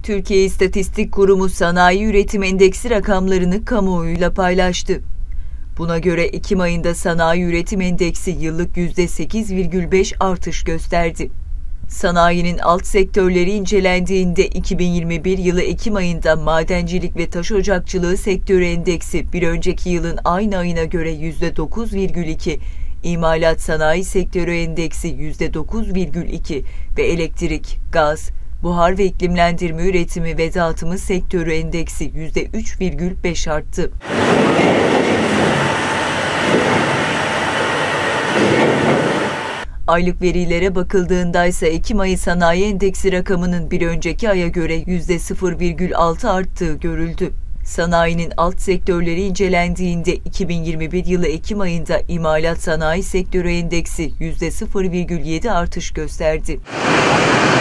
Türkiye İstatistik Kurumu Sanayi Üretim Endeksi rakamlarını kamuoyuyla paylaştı. Buna göre Ekim ayında Sanayi Üretim Endeksi yıllık %8,5 artış gösterdi. Sanayinin alt sektörleri incelendiğinde 2021 yılı Ekim ayında madencilik ve taş ocakçılığı sektörü endeksi bir önceki yılın aynı ayına göre %9,2, imalat sanayi sektörü endeksi %9,2 ve elektrik, gaz, buhar ve iklimlendirme üretimi ve dağıtımı sektörü endeksi %3,5 arttı. Aylık verilere bakıldığında ise Ekim ayı sanayi endeksi rakamının bir önceki aya göre %0,6 arttığı görüldü. Sanayinin alt sektörleri incelendiğinde 2021 yılı Ekim ayında imalat sanayi sektörü endeksi %0,7 artış gösterdi.